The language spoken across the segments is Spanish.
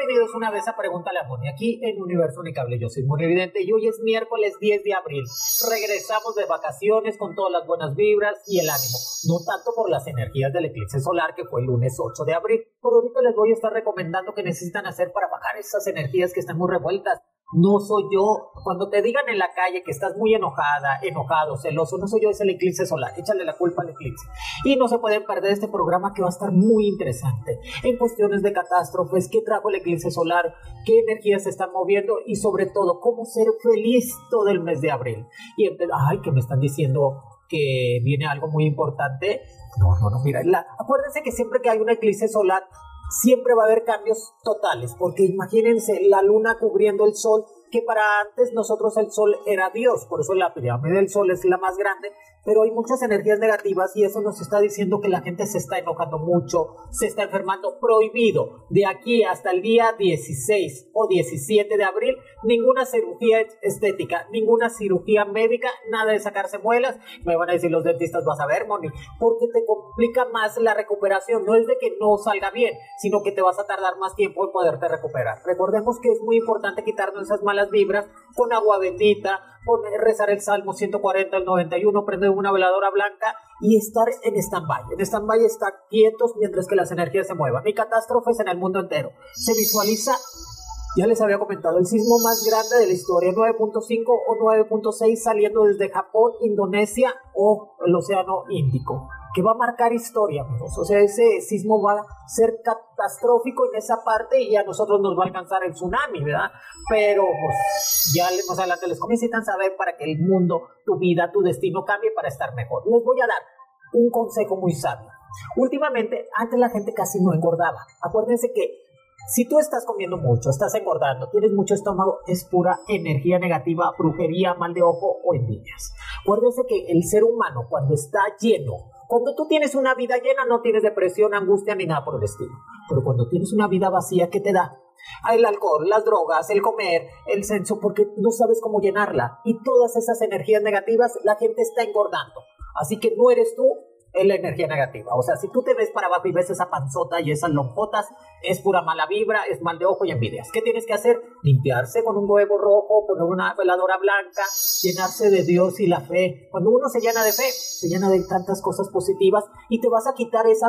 Bienvenidos una vez a Pregúntale a Moni, aquí en Universo Unicable. Yo soy Moni Evidente y hoy es miércoles 10 de abril. Regresamos de vacaciones con todas las buenas vibras y el ánimo. No tanto por las energías del eclipse solar que fue el lunes 8 de abril. Por ahorita les voy a estar recomendando qué necesitan hacer para bajar esas energías que están muy revueltas. No soy yo. Cuando te digan en la calle que estás muy enojada, enojado, celoso, no soy yo, es el eclipse solar. Échale la culpa al eclipse. Y no se pueden perder este programa que va a estar muy interesante. En cuestiones de catástrofes, qué trajo el eclipse solar, qué energías se están moviendo y sobre todo, cómo ser feliz todo el mes de abril. Y ay, que me están diciendo que viene algo muy importante. No, mira, acuérdense que siempre que hay un eclipse solar, siempre va a haber cambios totales, porque imagínense la luna cubriendo el sol, que para antes nosotros el sol era Dios, por eso la pirámide del sol es la más grande, pero hay muchas energías negativas y eso nos está diciendo que la gente se está enojando mucho, se está enfermando. Prohibido de aquí hasta el día 16 o 17 de abril, ninguna cirugía estética, ninguna cirugía médica, nada de sacarse muelas. Me van a decir los dentistas, vas a ver, Moni, porque te complica más la recuperación. No es de que no salga bien, sino que te vas a tardar más tiempo en poderte recuperar. Recordemos que es muy importante quitarnos esas malas vibras con agua bendita, con rezar el Salmo 140, el 91, prender una veladora blanca y estar en stand-by. En stand-by estar quietos mientras que las energías se muevan. Hay catástrofes en el mundo entero. Se visualiza, ya les había comentado, el sismo más grande de la historia, 9.5 o 9.6 saliendo desde Japón, Indonesia o el Océano Índico, que va a marcar historia, amigos. O sea, ese sismo va a ser catastrófico en esa parte y a nosotros nos va a alcanzar el tsunami, ¿verdad? Pero pues ya más adelante les necesitan saber para que el mundo, tu vida, tu destino cambie para estar mejor. Les voy a dar un consejo muy sabio. Últimamente, antes la gente casi no engordaba. Acuérdense que si tú estás comiendo mucho, estás engordando, tienes mucho estómago, es pura energía negativa, brujería, mal de ojo o envidias. Acuérdense que el ser humano cuando está lleno, cuando tú tienes una vida llena, no tienes depresión, angustia ni nada por el estilo. Pero cuando tienes una vida vacía, ¿qué te da? El alcohol, las drogas, el comer, el censo, porque no sabes cómo llenarla. Y todas esas energías negativas, la gente está engordando. Así que no eres tú, es la energía negativa. O sea, si tú te ves para abajo y ves esa panzota y esas lonjotas, es pura mala vibra, es mal de ojo y envidias. ¿Qué tienes que hacer? Limpiarse con un huevo rojo, poner una veladora blanca, llenarse de Dios y la fe. Cuando uno se llena de fe, se llena de tantas cosas positivas y te vas a quitar esa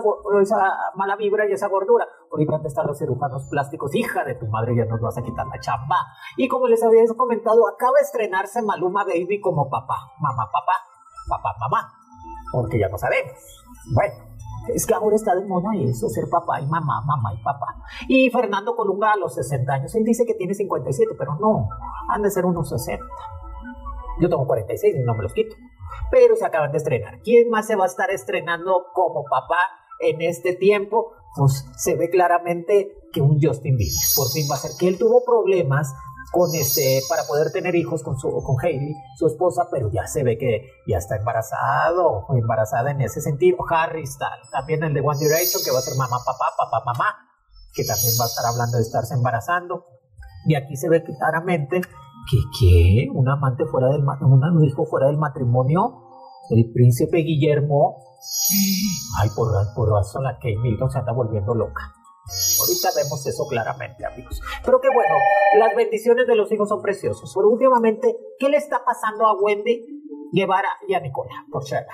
mala vibra y esa gordura. Ahorita están los cirujanos plásticos, hija de tu madre, ya nos vas a quitar la chamba. Y como les había comentado, acaba de estrenarse Maluma Baby como papá, mamá, mamá. Porque ya no sabemos. Bueno, es que ahora está de moda eso, ser papá y mamá, mamá y papá. Y Fernando Colunga a los 60 años, él dice que tiene 57, pero no, han de ser unos 60. Yo tengo 46 y no me los quito. Pero se acaban de estrenar. ¿Quién más se va a estar estrenando como papá en este tiempo? Pues se ve claramente que un Justin Bieber. Por fin va a ser que él tuvo problemas con para poder tener hijos con Hailey, su esposa, pero ya se ve que ya está embarazado, o embarazada en ese sentido. Harry Styles, también el de One Direction, que va a ser mamá, papá, mamá, que también va a estar hablando de estarse embarazando. Y aquí se ve claramente que un amante un hijo fuera del matrimonio, el príncipe Guillermo. Ay, por razón la Kate Middleton se anda volviendo loca. Ahorita vemos eso claramente, amigos. Pero qué bueno, las bendiciones de los hijos son preciosas. Pero últimamente, ¿qué le está pasando a Wendy Guevara y a Nicola Porchela?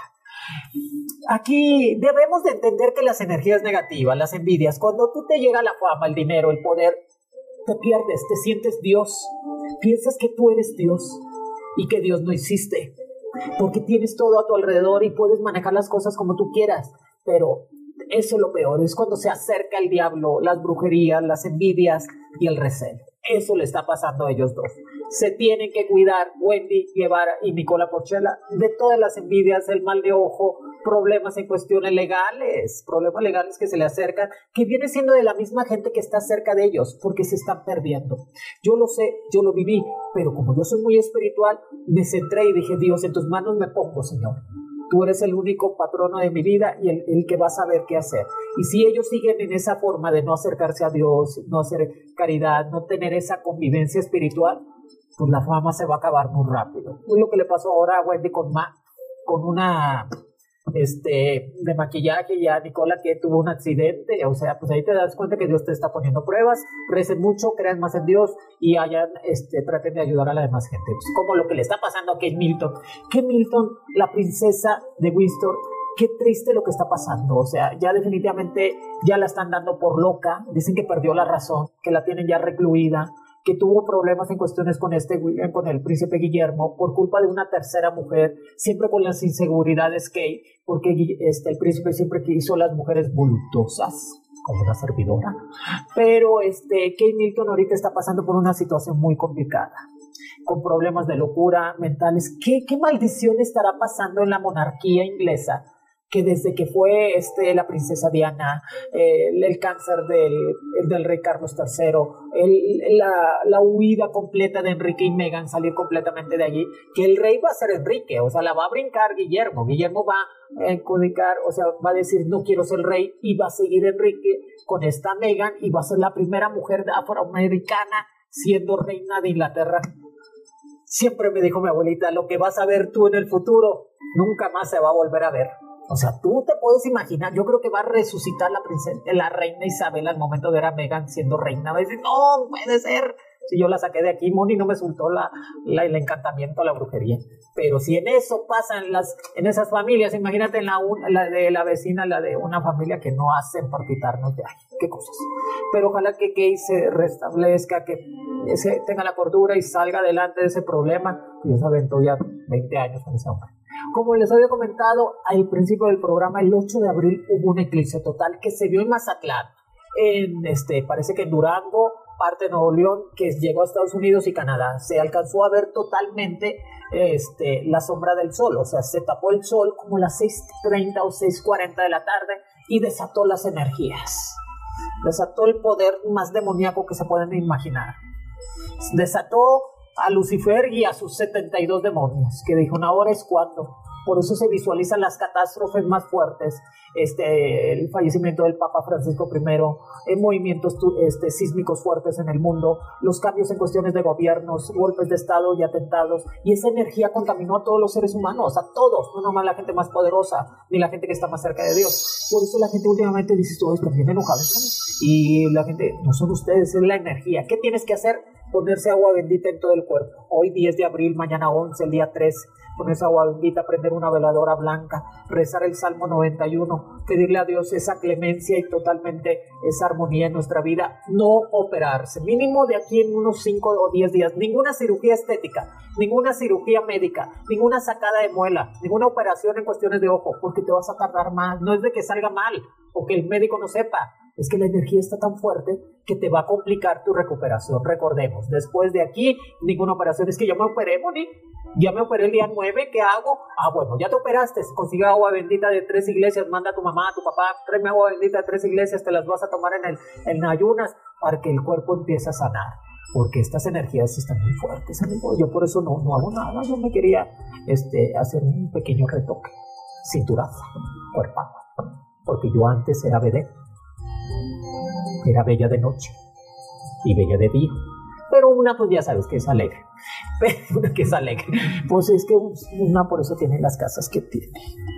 Aquí debemos de entender que las energías negativas, las envidias, cuando tú te llega la fama, el dinero, el poder, te pierdes, te sientes Dios. Piensas que tú eres Dios y que Dios no existe. Porque tienes todo a tu alrededor y puedes manejar las cosas como tú quieras. Pero eso es lo peor, es cuando se acerca el diablo, las brujerías, las envidias y el recelo. Eso le está pasando a ellos dos. Se tienen que cuidar Wendy Guevara y Nicola Porchela de todas las envidias, el mal de ojo, problemas en cuestiones legales que se le acercan, que viene siendo de la misma gente que está cerca de ellos, porque se están perdiendo. Yo lo sé, yo lo viví, pero como yo soy muy espiritual, me centré y dije, Dios, en tus manos me pongo, Señor. Tú eres el único patrono de mi vida y el que va a saber qué hacer. Y si ellos siguen en esa forma de no acercarse a Dios, no hacer caridad, no tener esa convivencia espiritual, pues la fama se va a acabar muy rápido. Es lo que le pasó ahora a Wendy con una de maquillaje, y a Nicola que tuvo un accidente. O sea, pues ahí te das cuenta que Dios te está poniendo pruebas. Recen mucho, crean más en Dios y traten de ayudar a la demás gente. Pues como lo que le está pasando a Kate Middleton. Kate Middleton, la princesa de Windsor, qué triste lo que está pasando. O sea, ya definitivamente ya la están dando por loca. Dicen que perdió la razón, que la tienen ya recluida, que tuvo problemas en cuestiones con con el príncipe Guillermo por culpa de una tercera mujer, siempre con las inseguridades Kate, porque el príncipe siempre quiso las mujeres voluptuosas, como una servidora. Pero Kate Middleton ahorita está pasando por una situación muy complicada, con problemas de locura mentales. ¿Qué maldición estará pasando en la monarquía inglesa? Que desde que fue la princesa Diana, el cáncer del rey Carlos III, la huida completa de Enrique y Meghan, salir completamente de allí, que el rey va a ser Enrique, o sea, la va a brincar Guillermo va a adjudicar, o sea, va a decir no quiero ser rey, y va a seguir Enrique con esta Meghan, y va a ser la primera mujer afroamericana siendo reina de Inglaterra. Siempre me dijo mi abuelita, lo que vas a ver tú en el futuro, nunca más se va a volver a ver. O sea, tú te puedes imaginar, yo creo que va a resucitar la reina Isabel al momento de ver a Meghan siendo reina. Va a decir, no, puede ser. Si yo la saqué de aquí, Moni no me soltó el encantamiento, la brujería. Pero si en eso pasa en esas familias, imagínate la de la vecina, la de una familia que no hacen por quitarnos de ahí. Qué cosas. Pero ojalá que Kate se restablezca, que tenga la cordura y salga adelante de ese problema. Dios aventó ya 20 años con ese hombre. Como les había comentado al principio del programa, el 8 de abril hubo un eclipse total que se vio en Mazatlán, parece que en Durango, parte de Nuevo León, que llegó a Estados Unidos y Canadá. Se alcanzó a ver totalmente la sombra del sol, o sea, se tapó el sol como las 6:30 o 6:40 de la tarde y desató las energías. Desató el poder más demoníaco que se pueden imaginar. Desató a Lucifer y a sus 72 demonios, que dijo, ahora es cuando. Por eso se visualizan las catástrofes más fuertes, el fallecimiento del Papa Francisco I, movimientos sísmicos fuertes en el mundo, los cambios en cuestiones de gobiernos, golpes de estado y atentados, y esa energía contaminó a todos los seres humanos, a todos, no nomás la gente más poderosa, ni la gente que está más cerca de Dios. Por eso la gente últimamente dice, todos están bien enojados, y la gente, no son ustedes, es la energía. ¿Qué tienes que hacer? Ponerse agua bendita en todo el cuerpo. Hoy 10 de abril, mañana 11, el día 3, ponerse agua bendita, prender una veladora blanca, rezar el Salmo 91, pedirle a Dios esa clemencia y totalmente esa armonía en nuestra vida. No operarse, mínimo de aquí en unos 5 o 10 días, ninguna cirugía estética, ninguna cirugía médica, ninguna sacada de muela, ninguna operación en cuestiones de ojo, porque te vas a tardar más. No es de que salga mal o que el médico no sepa, es que la energía está tan fuerte que te va a complicar tu recuperación. Recordemos, después de aquí, ninguna operación. Es que yo me operé, Moni, ya me operé el día 9, ¿qué hago? Bueno, ya te operaste, consigue agua bendita de 3 iglesias, manda a tu mamá, a tu papá, tráeme agua bendita de 3 iglesias, te las vas a tomar en ayunas, para que el cuerpo empiece a sanar, porque estas energías están muy fuertes, amigo. Yo por eso no hago nada. Yo me quería hacer un pequeño retoque, cinturazo, cuerpazo, porque yo antes era vedette. Era bella de noche y bella de día, pero una pues ya sabes que es alegre, pero una que es alegre, pues es que una por eso tiene las casas que tiene.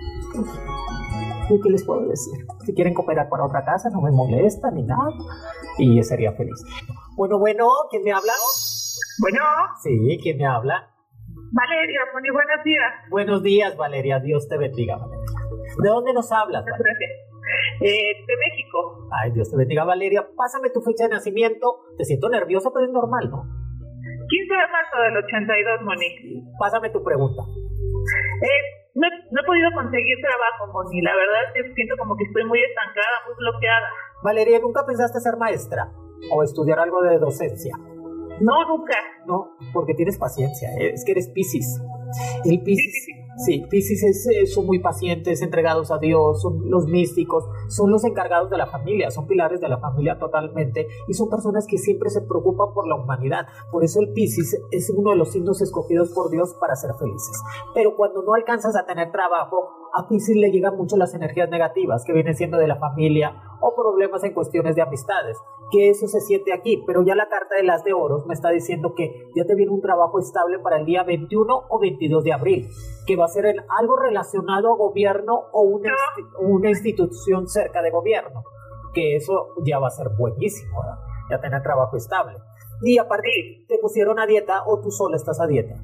¿Y qué les puedo decir? Si quieren cooperar para otra casa, no me molesta ni nada, y sería feliz. Bueno, ¿quién me habla? Bueno. Sí, ¿quién me habla? Valeria, muy buenos días. Buenos días, Valeria, Dios te bendiga, Valeria. ¿De dónde nos hablas, Valeria? Gracias. De México. Ay, Dios te bendiga, Valeria. Pásame tu fecha de nacimiento. Te siento nerviosa, pero es normal, ¿no? 15 de marzo del 82, Moni. Pásame tu pregunta. No he podido conseguir trabajo, Moni. La verdad es que siento como que estoy muy estancada, muy bloqueada. Valeria, ¿nunca pensaste ser maestra o estudiar algo de docencia? No, nunca. No, porque tienes paciencia. Es que eres Piscis. El Piscis... Sí, Piscis son muy pacientes, entregados a Dios, son los místicos, son los encargados de la familia, son pilares de la familia totalmente, y son personas que siempre se preocupan por la humanidad. Por eso el Piscis es uno de los signos escogidos por Dios para ser felices. Pero cuando no alcanzas a tener trabajo, a Piscis le llegan mucho las energías negativas, que vienen siendo de la familia o problemas en cuestiones de amistades, que eso se siente aquí, pero ya la carta de las de oros me está diciendo que ya te viene un trabajo estable para el día 21 o 22 de abril, que va a ser algo relacionado a gobierno o una institución cerca de gobierno, que eso ya va a ser buenísimo, ¿verdad? Ya tener trabajo estable. Y aparte, ¿te pusieron a dieta o tú sola estás a dieta?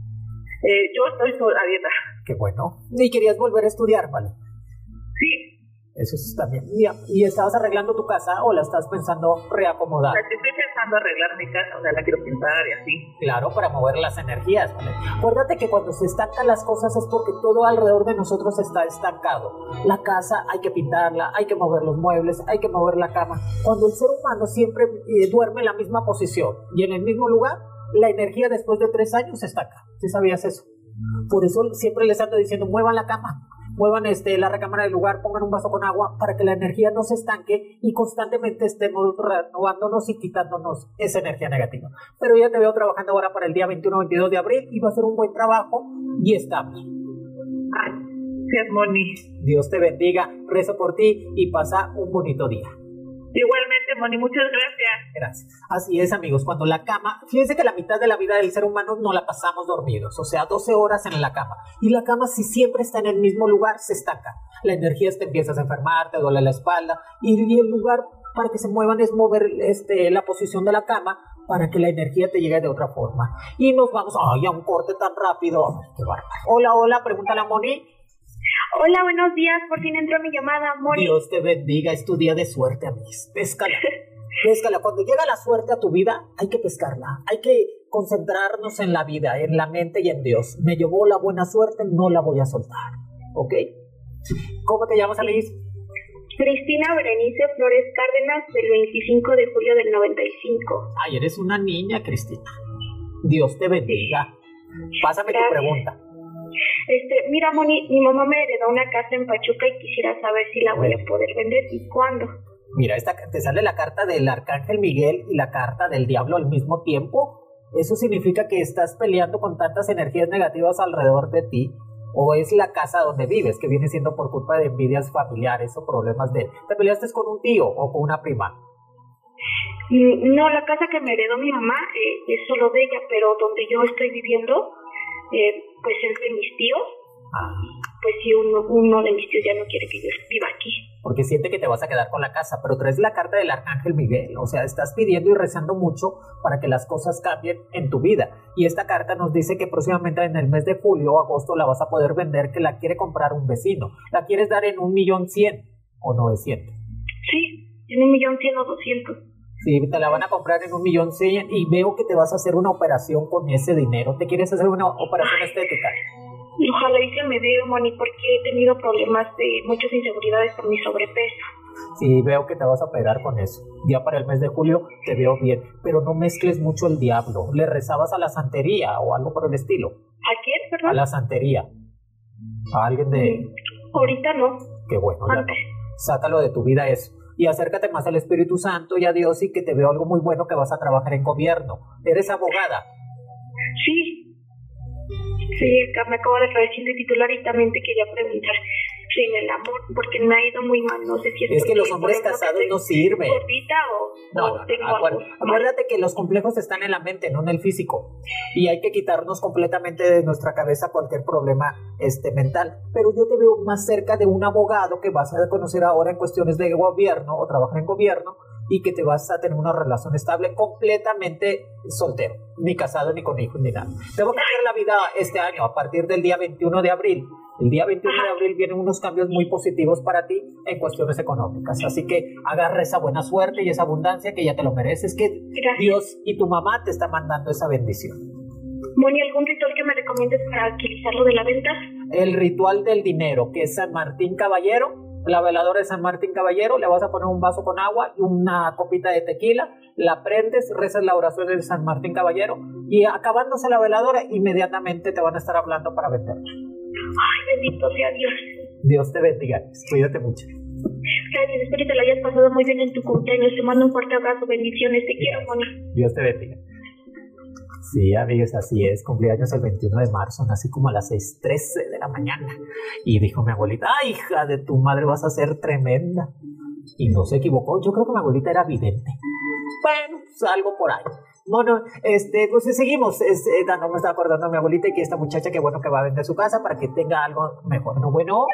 Yo estoy a dieta. Qué bueno. ¿Y querías volver a estudiar, vale? Sí. Eso está bien. ¿Y estabas arreglando tu casa o la estás pensando reacomodar? O sea, estoy pensando arreglar mi casa, o sea, la quiero pintar y así. Claro, para mover las energías, ¿vale? Acuérdate que cuando se estancan las cosas es porque todo alrededor de nosotros está estancado. La casa hay que pintarla, hay que mover los muebles, hay que mover la cama. Cuando el ser humano siempre duerme en la misma posición y en el mismo lugar, la energía después de 3 años se estanca. ¿Sí sabías eso? Por eso siempre les ando diciendo, muevan la cama, muevan la recámara del lugar, pongan un vaso con agua para que la energía no se estanque y constantemente estemos renovándonos y quitándonos esa energía negativa. Pero ya te veo trabajando ahora para el día 21-22 de abril y va a ser un buen trabajo y estable. Gracias, Moni. Dios te bendiga, rezo por ti y pasa un bonito día. Igualmente, Moni, muchas gracias. Gracias. Así es, amigos, cuando la cama, fíjense que la mitad de la vida del ser humano no la pasamos dormidos, o sea, 12 horas en la cama. Y la cama, si siempre está en el mismo lugar, se estanca. La energía te empiezas a enfermar, te duele la espalda, y el lugar para que se muevan es mover la posición de la cama para que la energía te llegue de otra forma. Y nos vamos, a un corte tan rápido. Ay, qué bárbaro. Hola, pregúntale a Moni. Hola, buenos días, por fin entró mi llamada, Moni. Dios te bendiga, es tu día de suerte, amigos. Péscala. Péscala. Cuando llega la suerte a tu vida, hay que pescarla. Hay que concentrarnos en la vida, en la mente y en Dios. Me llevó la buena suerte, no la voy a soltar. ¿Ok? ¿Cómo te llamas, Alice? Cristina Berenice Flores Cárdenas, del 25 de julio del 95. Ay, eres una niña, Cristina. Dios te bendiga. Pásame tu pregunta. Mira, Moni, mi mamá me heredó una casa en Pachuca y quisiera saber si la voy a poder vender y cuándo. Mira, te sale la carta del Arcángel Miguel y la carta del Diablo al mismo tiempo. Eso significa que estás peleando con tantas energías negativas alrededor de ti. O es la casa donde vives, que viene siendo por culpa de envidias familiares o problemas de... ¿Te peleaste con un tío o con una prima? No, la casa que me heredó mi mamá es solo de ella, pero donde yo estoy viviendo, pues es de mis tíos. Pues sí, uno de mis tíos ya no quiere que yo viva aquí. Porque siente que te vas a quedar con la casa, pero traes la carta del Arcángel Miguel, o sea, estás pidiendo y rezando mucho para que las cosas cambien en tu vida. Y esta carta nos dice que próximamente en el mes de julio o agosto la vas a poder vender, que la quiere comprar un vecino. ¿La quieres dar en 1.100.000 o 900? Sí, en 1.100.000 o 200. Sí, te la van a comprar en 1.100.000 y veo que te vas a hacer una operación con ese dinero. ¿Te quieres hacer una operación estética? Ojalá y se me dé, Moni, porque he tenido problemas de muchas inseguridades por mi sobrepeso. Sí, veo que te vas a operar con eso. Ya para el mes de julio te veo bien, pero no mezcles mucho el diablo. ¿Le rezabas a la santería o algo por el estilo? ¿A quién, perdón? A la santería. ¿A alguien de...? Ahorita no. Qué bueno, ya no. Sácalo de tu vida eso. Y acércate más al Espíritu Santo y a Dios y que te veo algo muy bueno, que vas a trabajar en gobierno. ¿Eres abogada? Sí. Sí, me acabo de recibir de titular y también te quería preguntar si en el amor, porque me ha ido muy mal, no sé si es que los hombres casados no sirven. ¿Gordita o tengo algo? Acuérdate que los complejos están en la mente, no en el físico. Y hay que quitarnos completamente de nuestra cabeza cualquier problema mental. Pero yo te veo más cerca de un abogado que vas a conocer ahora en cuestiones de gobierno o trabajar en gobierno, y que te vas a tener una relación estable completamente soltero, ni casado, ni con hijos, ni nada. Te va a cambiar la vida este año, a partir del día 21 de abril. El día 21 de abril vienen unos cambios muy positivos para ti en cuestiones económicas. Así que agarra esa buena suerte y esa abundancia que ya te lo mereces, que gracias. Dios y tu mamá te están mandando esa bendición. Moni, ¿algún ritual que me recomiendes para agilizar lo de la venta? El ritual del dinero, que es San Martín Caballero. La veladora de San Martín Caballero, le vas a poner un vaso con agua y una copita de tequila, la prendes, rezas la oración de San Martín Caballero y acabándose la veladora, inmediatamente te van a estar hablando para venderla. Ay, bendito sea Dios. Dios te bendiga, cuídate mucho. Gracias, espero que te lo hayas pasado muy bien en tu cumpleaños. Te mando un fuerte abrazo, bendiciones, te quiero, Moni. Dios te bendiga. Sí, amigos, así es. Cumpleaños el 21 de marzo, nací como a las 6:13 de la mañana. Y dijo mi abuelita, ¡ay, hija de tu madre, vas a ser tremenda! Y no se equivocó. Yo creo que mi abuelita era vidente. Bueno, pues algo por ahí. Bueno, pues seguimos. No me estaba acordando de mi abuelita y que esta muchacha, que bueno que va a vender su casa para que tenga algo mejor. No, bueno.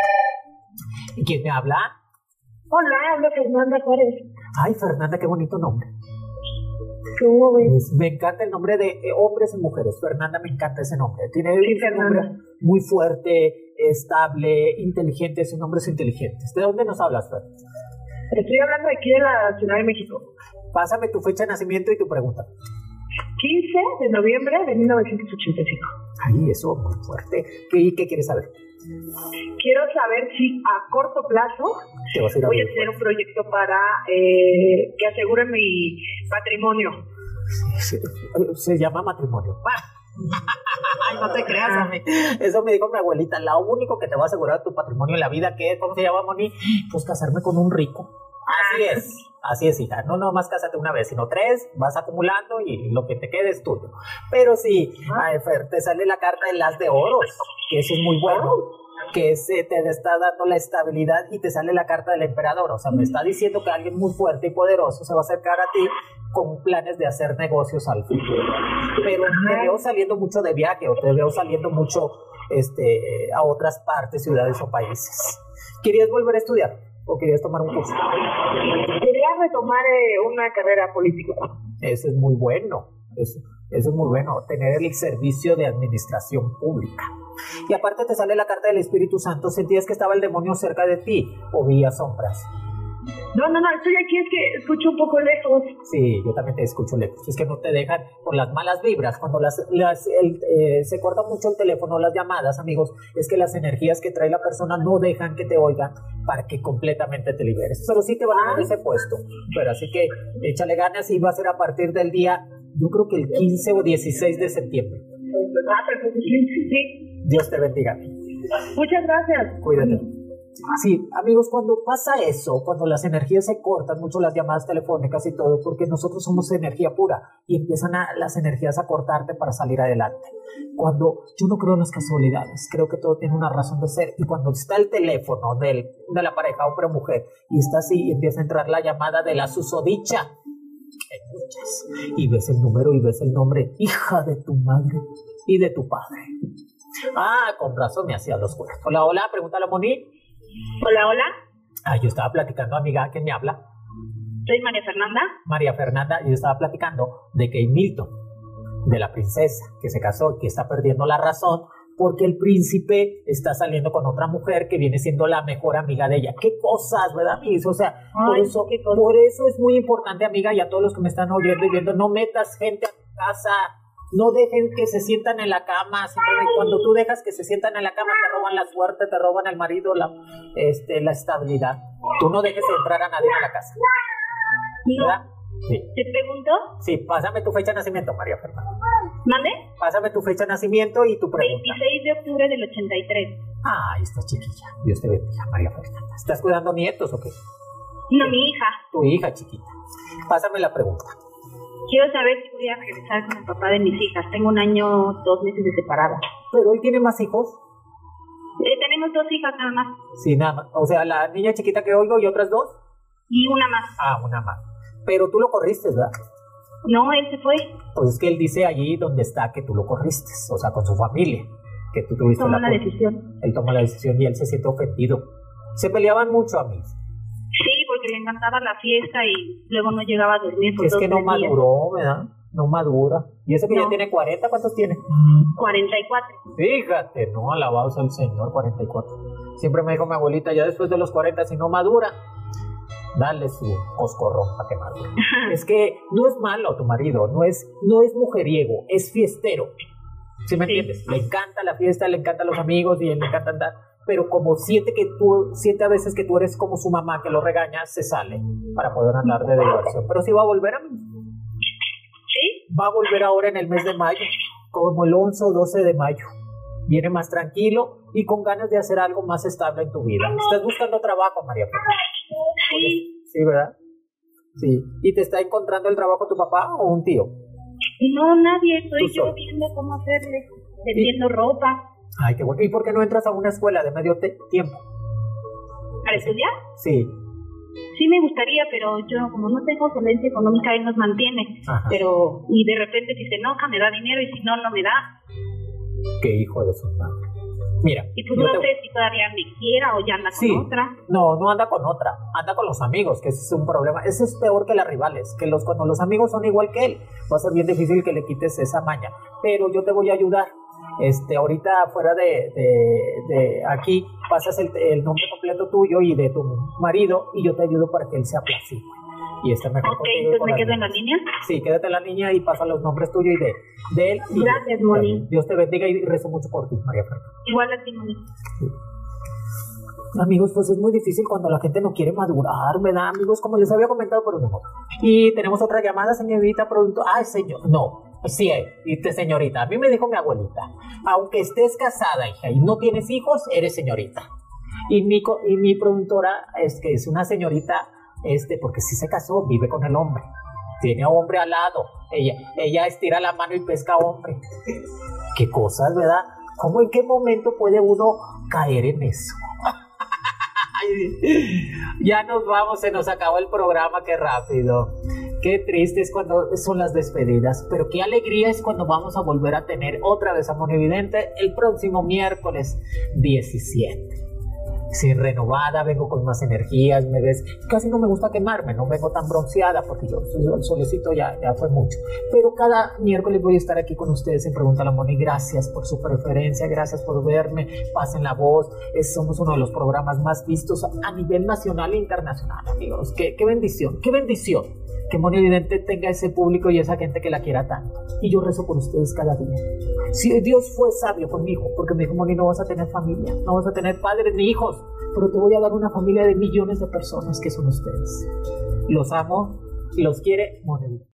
¿Y quién me habla? Hola, habla Fernanda Juárez. Ay, Fernanda, qué bonito nombre. ¿Cómo ves? Me encanta el nombre de hombres y mujeres. Fernanda, me encanta ese nombre. Tiene un nombre muy fuerte, estable, inteligente. Son nombres inteligentes. ¿De dónde nos hablas, Fer? Estoy hablando aquí de la Ciudad de México. Pásame tu fecha de nacimiento y tu pregunta. 15 de noviembre de 1985. Ay, eso, muy fuerte. ¿Qué quieres saber? Quiero saber si a corto plazo voy a tener un proyecto para que asegure mi patrimonio. Se llama matrimonio. Ay, no te creas, mami. Eso me dijo mi abuelita. Lo único que te va a asegurar tu patrimonio en la vida, ¿qué? ¿Cómo se llama, Moni? Pues casarme con un rico. Así es, hija. No nomás cásate una vez, sino 3, vas acumulando y lo que te quede es tuyo. Pero sí, Fer, te sale la carta del as de oros, que eso es muy bueno, que te está dando la estabilidad, y te sale la carta del emperador. O sea, me está diciendo que alguien muy fuerte y poderoso se va a acercar a ti con planes de hacer negocios al futuro. Pero te veo saliendo mucho de viaje, o te veo saliendo mucho a otras partes, ciudades o países. ¿Querías volver a estudiar o querías tomar un curso? Quería retomar una carrera política. Eso es muy bueno. Eso es muy bueno, tener el servicio de administración pública. Y aparte te sale la carta del Espíritu Santo. ¿Sentías que estaba el demonio cerca de ti o veías sombras? No, estoy aquí, es que escucho un poco lejos. Sí, yo también te escucho lejos. Es que no te dejan por las malas vibras. Cuando se corta mucho el teléfono, las llamadas, amigos, es que las energías que trae la persona no dejan que te oigan para que completamente te liberes. Pero sí te van a dar ese puesto. Pero así que échale ganas, y va a ser a partir del día, yo creo que el 15 o 16 de septiembre. Perfecto, sí. Dios te bendiga. Muchas gracias. Cuídate. Sí, amigos, cuando pasa eso, cuando las energías se cortan mucho, las llamadas telefónicas y todo, porque nosotros somos energía pura y empiezan las energías a cortarte para salir adelante. Cuando yo no creo en las casualidades, creo que todo tiene una razón de ser, y cuando está el teléfono de la pareja, hombre o mujer, y está así y empieza a entrar la llamada de la susodicha, escuchas y ves el número y ves el nombre, hija de tu madre y de tu padre. Con razón me hacía los cuerpos. Hola, pregúntale a Moni. Hola. Yo estaba platicando, amiga, ¿quién me habla? Soy María Fernanda. María Fernanda, yo estaba platicando de Kate Milton, de la princesa que se casó y que está perdiendo la razón porque el príncipe está saliendo con otra mujer que viene siendo la mejor amiga de ella. ¿Qué cosas, verdad, Miss? O sea, por eso es muy importante, amiga, y a todos los que me están oyendo y viendo, no metas gente a tu casa. No dejen que se sientan en la cama. Cuando tú dejas que se sientan en la cama, te roban la suerte, te roban al marido, la estabilidad. Tú no dejes entrar a nadie a la casa. ¿Verdad? Sí. ¿Te pregunto? Sí, pásame tu fecha de nacimiento, María Fernanda. ¿Mande? Pásame tu fecha de nacimiento y tu pregunta. 26 de octubre del 83. Estás chiquilla. Dios te bendiga, María Fernanda. ¿Estás cuidando nietos o qué? No, mi hija. Tu hija, chiquita. Pásame la pregunta. Quiero saber si voy a regresar con el papá de mis hijas. Tengo 1 año, 2 meses de separada. ¿Pero él tiene más hijos? Tenemos 2 hijas nada más. Sí, nada más. O sea, la niña chiquita que oigo y otras 2. Y una más. Una más. Pero tú lo corriste, ¿verdad? No, él se fue. Pues es que él dice allí donde está que tú lo corriste. O sea, con su familia. Que tú tuviste la decisión. Él toma la decisión y él se siente ofendido. Se peleaban mucho, amigos. Sí, porque le encantaba la fiesta y luego no llegaba a dormir por 2 días. Es que no maduró, ¿verdad? No madura. Y eso que ya tiene 40, ¿cuántos tiene? 44. Fíjate, no, alabados al Señor, 44. Siempre me dijo mi abuelita, ya después de los 40, si no madura, dale su coscorrón para que madure. Es que no es malo tu marido, no es mujeriego, es fiestero. ¿Sí me entiendes? Le encanta la fiesta, le encantan los amigos y le encanta andar. Pero como siente a veces que tú eres como su mamá, que lo regañas, se sale para poder andar de diversión. Pero sí va a volver, ¿Sí? Va a volver ahora en el mes de mayo, como el 11 o 12 de mayo. Viene más tranquilo y con ganas de hacer algo más estable en tu vida. ¿Estás buscando trabajo, María Fernanda? Sí. Sí, ¿verdad? Sí. ¿Y te está encontrando el trabajo tu papá o un tío? No, nadie. Estoy yo viendo cómo hacerle. Vendiendo ropa. Ay, qué bueno. ¿Y por qué no entras a una escuela de medio tiempo? ¿Para estudiar? Sí. Sí me gustaría, pero yo como no tengo solvencia económica, él nos mantiene. Ajá. Pero, y de repente si se enoja me da dinero y si no, no me da. Qué hijo de su madre. Mira. Y pues no sé si todavía me quiera o ya anda con otra. No anda con otra, anda con los amigos, que ese es un problema. Eso es peor que las rivales, que cuando los amigos son igual que él, va a ser bien difícil que le quites esa maña. Pero yo te voy a ayudar. Ahorita fuera de aquí pasas el nombre completo tuyo y de tu marido y yo te ayudo para que él se aplace y esté mejor. Ok, entonces me quedo en la línea. Sí, quédate en la línea y pasa los nombres tuyos y de él. Gracias, Moni. Dios te bendiga y rezo mucho por ti, María Fernanda. Igual a ti, Moni. Sí. Amigos, pues es muy difícil cuando la gente no quiere madurar, ¿verdad, amigos? Como les había comentado por un momento. Y tenemos otra llamada, señorita, pronto. Ay, señor, no. Sí, señorita. A mí me dijo mi abuelita, aunque estés casada, hija, y no tienes hijos, eres señorita. Y mi productora que es una señorita, porque si se casó, vive con el hombre. Tiene a hombre al lado. Ella estira la mano y pesca a hombre. Qué cosas, ¿verdad? ¿Cómo en qué momento puede uno caer en eso? Ya nos vamos, se nos acabó el programa, qué rápido. Qué triste es cuando son las despedidas, pero qué alegría es cuando vamos a volver a tener otra vez a Monividente el próximo miércoles 17. Sí, renovada, vengo con más energías, me ves, casi no me gusta quemarme, no vengo tan bronceada porque el solecito ya fue mucho, pero cada miércoles voy a estar aquí con ustedes en Pregúntale a Moni. Gracias por su preferencia, gracias por verme, pasen la voz, somos uno de los programas más vistos a nivel nacional e internacional, amigos. Qué bendición, que Monividente tenga ese público y esa gente que la quiera tanto, y yo rezo por ustedes cada día. Si Dios fue sabio conmigo, porque me dijo, Moni, no vas a tener familia, no vas a tener padres ni hijos, pero te voy a dar una familia de millones de personas que son ustedes. Los amo y los quiere Monividente.